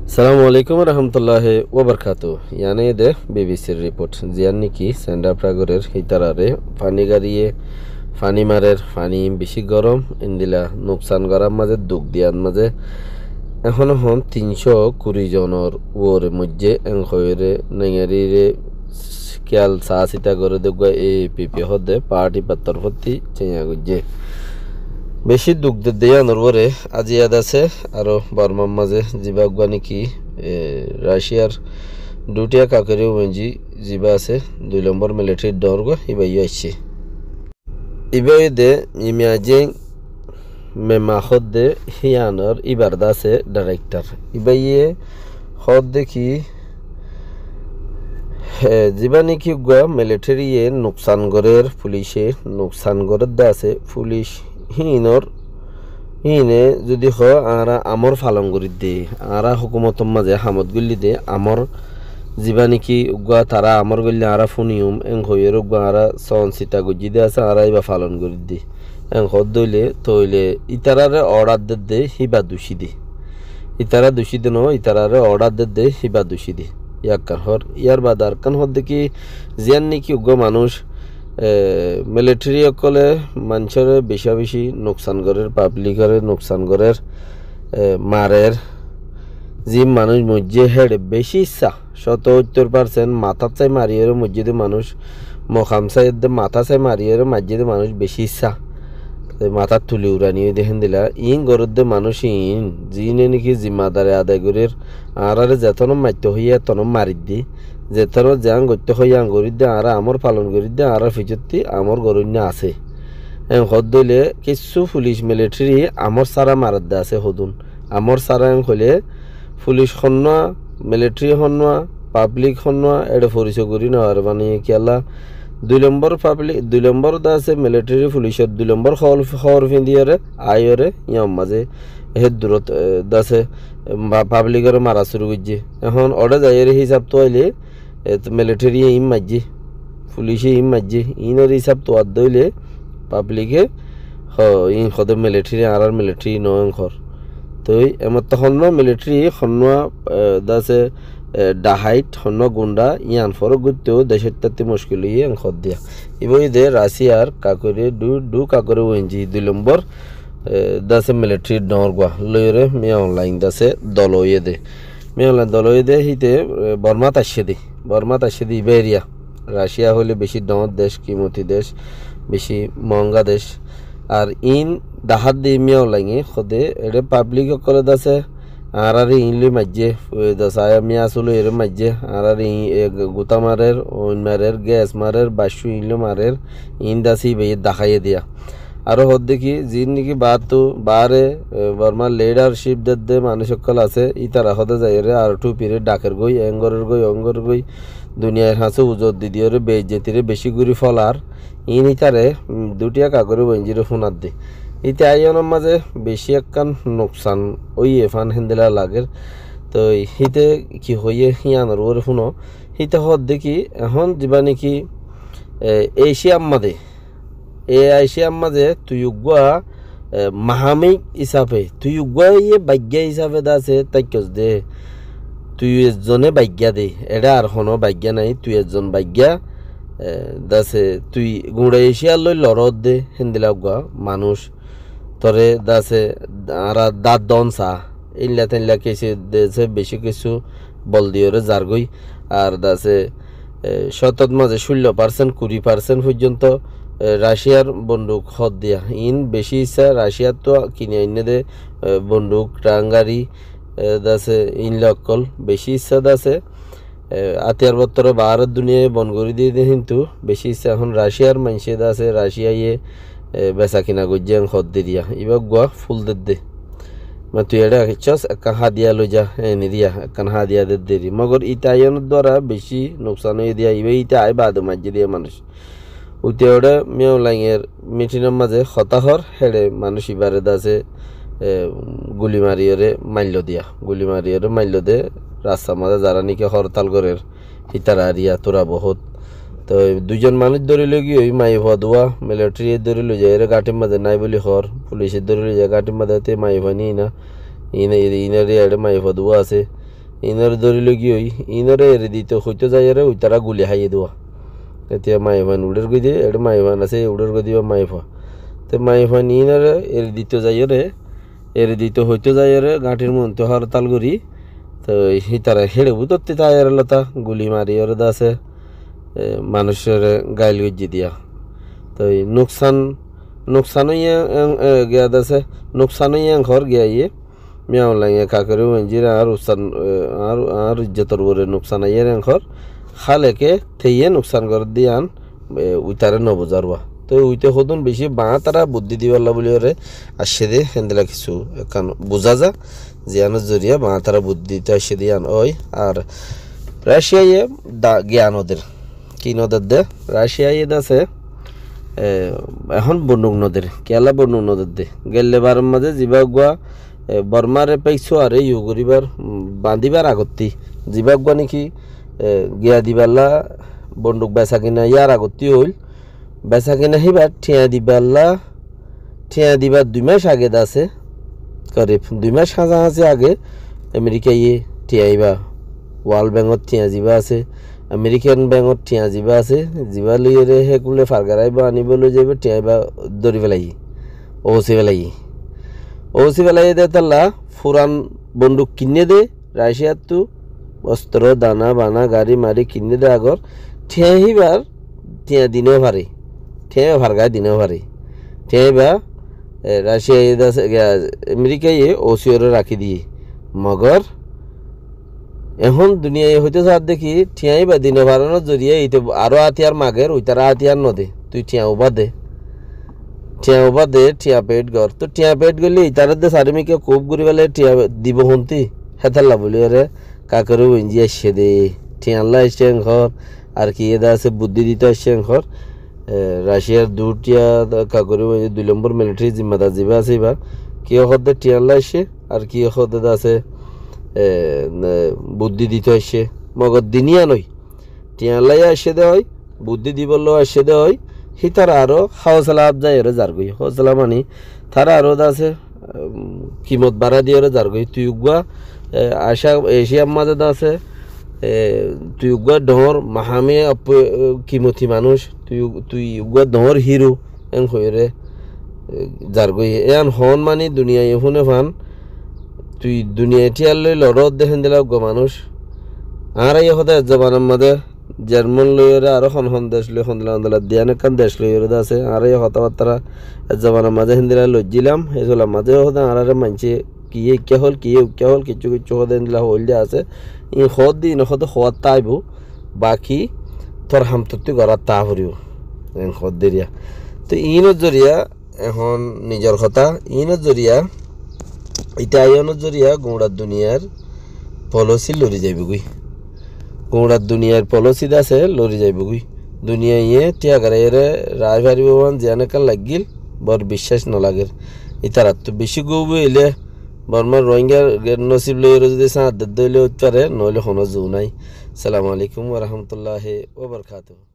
সালামু আলাইকুম রহমতুল্লাহি ওবরকাতু ইয়ানে দে বিবিসির রিপোর্ট জিয়ানি কি সেন্ডা প্রাগরের হিতারারে পানি গাড়িয়ে পানি মারের পানি বেশি গরম ইন্দিলা নুকসান গরম মাঝে দুঃখ দিয়ার মাঝে এখন হন 320 জনের ওর মধ্যে এংখয়রে নেঙারিরে খেয়াল চা চিতা করে দেখবা এই পিপি হদে পার্টি পাত্তর ভর্তি চেঁয়া গুজে বেশি দুগ্ধ দেয়া নরবরে আজি ইয়াদ আছে আরো বর্মার মাঝে জিবাগবা নাকি রাশিয়ার দুটিয়া কাকেরিও মেঞ্জি জিবা আছে 2 নম্বর মিলিটারি ডরগো ইবাই আসছে ইবাই দে ইমিয়াজে মেমাখদ দে হিয়ানর ইবারদা আছে ডাইরেক্টর ইবাইয়ে খদ দেখি জিবা নাকি গুয়া মিলিটারি এ নুকসান গরের পুলিশে নুকসান গরের দা আছে পুলিশ হিনে যদি হ আরা আমর ফালন করি দে আরা হুকুমতর মাঝে হামদ গল্লি দে আমর যিবা নাকি উগা তারা আমর গল্লি আরা ফুনিয়ম এং হইয়ের উগা আরা সন সিটা গজি দে আছে আরা ইবা ফালন করি দে এং হদ দইলে তইলে ইতারারে অর্ডার দে হিবা দোষী দে ইতারা দোষী দে ন ইতারারে অর্ডার দে হিবা দোষী দে ইয়াকার হর ইয়ার বাদার কান হদ দেখি জিয়ান নাকি উগা মানুষ মিলিটারি অকলে মানুষের বেশা বেশি নোকসান করের পাবলিকের নোকসান করের মারের যে মানুষ মধ্যে হেড বেশি ইচ্ছা 70% মাথা চাই মারিয়ের মসজিদে মানুষ মখাম চাই মাথা চাই মারিয়ের মসজিদে মানুষ বেশি ইচ্ছা মাথা তুলি উড়ানিয়ে দেখেন দিলা ইন গরুদ্দে মানুষ ইন যিনি নাকি জিম্মাদারে আদায় করির আর যেতন মাত্য হইয়া তন মারি দি যেতন যাং গত্য হইয়া গরি দে আর আমর পালন করি দে আর ফিজতি আমর গরুন্য আছে হদ দইলে কিছু পুলিশ মিলিটারি আমর সারা মারাত দে আছে হদুন আমর সারা হইলে পুলিশ হন্না মিলিটারি হন্না পাবলিক হন্না এটা পরিচয় করি না আর মানে কেলা 2 নম্বর পাবলিক 2 নম্বর দা আছে মিলিটারি পুলিশের 2 নম্বর খবর ফিন্দিয়ারে আইরে ইয়াম মাঝে হে দূরত দাসে পাবলিকের মারা শুরু করছে এখন অর্ডার যাইয়ের হিসাব তো আইলে মিলিটারি ইম মাঝে পুলিশে ইম মাঝে ইনের হিসাব তো আদ দইলে পাবলিকে ইন খদ মিলিটারি আর মিলিটারি নয় খর তো এমত তখন মিলিটারি খন্না দাসে ডাহাইট হন্য গুন্ডা ইয়ান ফর গুতেও দেশের তাতে মুশকিল ইয়ে খদ দিয়া ইবই দে রাশিয়ার কাকরে দু কাকরে ওয়েঞ্জি 2 নম্বর দাসে মিলিটারি ডরগা লয়রে মিয়া অনলাইন দাসে দলয়ে দে মিয়া অনলাইন দলয়ে দে হিতে বর্মা তাসে দি ইবেরিয়া রাশিয়া হলে বেশি ডর দেশ কিমতি দেশ বেশি মহঙ্গা দেশ আর ইন ডাহাত দি মিয়া অনলাইনে খদে এডে পাবলিক করে দাসে আর ইনলি মাঝে দশায় মিয়া আসলে এর মাঝে আর গুতা মারের ওইন মারের গ্যাস মারের বাসু ইনলো মারের ইন দাসি বে দেখাইয়ে দিয়া আরো হদ দেখি যিন নাকি বাতো বারে বর্মার লিডারশিপ দে মানুষ সকল আছে ইতারা হদে যাইরে আর টু পিরিয়ড ডাকের গই অঙ্গর গই দুনিয়ার হাসে উজত দিদিওরে বেইজ্জতিরে বেশি গুরি ফলার ইন ইতারে দুটিয়া কাগরে বঞ্জিরে ফোনার দে ইতে আইনের মাঝে বেশি একখান নোকসান ওই এফান হেন্দেলা লাগের তো হিতে কি হইয়ে হিয়ানোর ওরে শুনো হিতে হদ দেখি এখন যা নাকি এশিয়ার মাঝে এশিয়ার মাঝে তুই উগুয়া মাহামিক হিসাবে তুই উগুয়া ইয়ে বাগ্যা হিসাবে দাসে তাইকস দে তুই এজনে বাগ্যা দে এটা আর হনো বাগ্যা নাই তুই এজন বাগ্যা দাসে তুই গুঁড়ে এশিয়ার লই লড়ত দে হেন্দিলা উগুয়া মানুষ তরে দাসে আর দাঁত দন চা ইনলা তেনলা কেসে দেশে বেশি কিছু বল দিওরে জারগই আর দাসে শতত মাঝে 16% 20% পর্যন্ত রাশিয়ার বন্দুক হদ দিয়া ইন বেশি ইচ্ছা রাশিয়ার তো কিনে আইনে দে বন্দুক টাঙ্গারি দাসে ইনলা অকল বেশি ইচ্ছা দাসে আতিয়ার বত্তর বাহারের দুনিয়ায় বন করে দিয়ে কিন্তু বেশি ইচ্ছা এখন রাশিয়ার মানুষে দাসে রাশিয়ায় বেচা কিনা গজ্জান খদ দিয়া ইবা গুয়া ফুল দে তুই এটা চস একা হাদিয়া লই যা এনে দিয়া একান হাদিয়া দেরি মগর ইতায়নের দ্বারা বেশি নোকসান হয়ে দিয়া ইবা ইতা আই বাদ মাঝে দিয়ে মানুষ উতে ওটা মেয়লাইয়ের মিটিনের মাঝে হতাহর হেড়ে মানুষ ইবারে দাসে গুলি মারিয়ে মাইল দে রাস্তার মাঝে যারা নাকি হরতাল করে হিতারা আরিয়া তোরা বহুত তো 2 জন মানুষ ধরিল গিয়ে ওই মাই ভদুয়া মিলিটারি ধরিল যায় এর গাটির মাঝে নাই বলি হর পুলিশের ধরিল যায় গাটির মাঝে মাই ভানি না ইনারে এডে মাই ভদুয়া আছে ইনরে ধরিল কি ওই ইনরে এরে দিতে হইতে যাই রে ওই তারা গুলি হাইয়ে দেওয়া এতিয়া মাইভান উড়ের গই দিয়ে এটা মাইভান আছে উড়ের গই দিবা মাইফা তো মাইভান ইনরে এরে দিতে যাই রে এর দিতে হইতে যায় রে গাঁটির মধ্যে হরতাল করি তো তারা হেড়ে বুততে তাই লতা গুলি মারি ওর দাসে মানুষের গাইল গজ্জি দিয়া তো নুকসান গিয়া দাসে নুকসান ঘর গিয়া ইয়ে মিয়াও লাগে কাকরে মঞ্জিরা আর উসান আর ইজ্জতর বরে নুকসান ইয়ে ঘর খালেকে থেইয়ে নুকসান করে দিয়ান উইতারে নবজারবা তো উইতে হতুন বেশি বাঁ তারা বুদ্ধি দিবাল্লা বলি ওরে আসে দে হেন্দেলা কিছু এখন বোঝা যা জিয়ানোর জরিয়া বাঁ তারা বুদ্ধি দিতে আসে দিয়ান ওই আর রাশিয়ায় জ্ঞান ওদের কি নদের দে রাশিয়ায় আছে এখন বন্দুক নদের কেলা বন্দুক নদের দে গেলে বারের মাঝে জিবা গুয়া বর্মারে পাইছো আর ইউ করিবার বাঁধিবার আগত্তি জিবা গুয়া নাকি গিয়া দিবাল্লা বন্দুক বেচা কিনা ইয়ার আগত্তি হইল বেচা কিনা হিবার ঠিয়া দিবার 2 মাস আগে দাসে করিব 2 মাস হাজাহাজি আগে আমেরিকা ইয়ে ঠিয়াইবা ওয়ার্ল্ড ব্যাংকত ঠিয়া যাবা আছে আমেরিকান ব্যাংকত ঠিয়া যাবা আছে যাবা লইয়ে রে হেকুলে ফারগারাইবা আনিবলৈ যাইব ঠিয়াইবা ধরি পেলাই ওসি পেলাই দে তাল্লা ফুরান বন্দুক কিনে দে রাশিয়ার তো অস্ত্র দানা বানা গাড়ি মারি কিনে দে আগর ঠিয়াইবার ঠিয়া দিনেও পারে ঠিয়া ফারগায় দিনেও পারে ঠিয়াইবা রাশিয়া আমেরিকায় ওসিওরে রাখি দিয়ে মগর এখন দুনিয়ায় হইতে সার দেখি ঠিয়াই বা দিনে বাড়ানোর জরিয়ে এইতে আরো হাতিয়ার মাগের ওই তারা হাতিয়ার নদে তুই ঠিয়া উবা দে ঠিয়া পেট গর তো ঠিয়া পেট গেলে ইতার দে সারিমিকে খুব ঘুরি বেলে ঠিয়া দিব হন্তি হেতাল্লা বলি রে কাকরে ইঞ্জি আসছে দে ঠিয়াল্লা আসছে ঘর আর কি এদা আছে বুদ্ধি দিতে আসছে ঘর রাশিয়ার দুটিয়া কাকরে 2 নম্বর মিলিটারি জিম্মাদার যাবে আছে এবার কি হতে ঠিয়াল্লা আসছে আর কি হতে আছে বুদ্ধি দিতে আসছে মগর দিনিয়া নই টিয়ালাই আসে দে হয় বুদ্ধি দিবলো আসে দে হয় হি তারা আরো হাওসলা আবজাই এর জারগই হাওসলা মানি তারা আরো আছে কিমত বাড়া দিয়ে জারগই তুই উগা আশা এশিয়ার মাঝে আছে তুই উগা ডহর মাহামে কিমতি মানুষ তুই উগা ডহর হিরো এন হয়ে জারগই এন হন মানি দুনিয়ায় শুনে ফান তুই দুনিয়া টিয়ার লই লড়ত দেখেন দিলা গো মানুষ আর এই হতে জবানের মাঝে জার্মান লইরে আরো খন দেশ লই হন্দলা দিয়ান কান দেশ লইরে আছে আর এই হতাবার্তারা জবানের মাঝে হিন্দিলা লজ্জিলাম হেজলা মাঝে হতে আর মানছে কি হল কিছু হতে দিলা হল দিয়া আছে ই হদ দিন হতে হওয়ার তাইব বাকি তোর হামতত্তি গড়ার তা হরিও হদ দেরিয়া তো ইনত জরিয়া এখন নিজের কথা ইনত জরিয়া এটা আইনের জরিয়া গোড়ার দুনিয়ার পলিসি লড়ি যাইব গুই গোড়ার দুনিয়ার পলিসি আছে লড়ি যাইব গুই দুনিয়া ইয়ে টিয়াগারে রায় ভারিব জিয়ানেকাল লাগিল বর বিশ্বাস নলাগের ইতার তো বেশি গৌব এলে বর্মার রোহিঙ্গার নসিব লই যদি সাঁত দইলে উঠতে পারে নইলে কোনো জু নাই। সালামু আলাইকুম ওয়া রাহমাতুল্লাহি ওয়া বারাকাতুহু।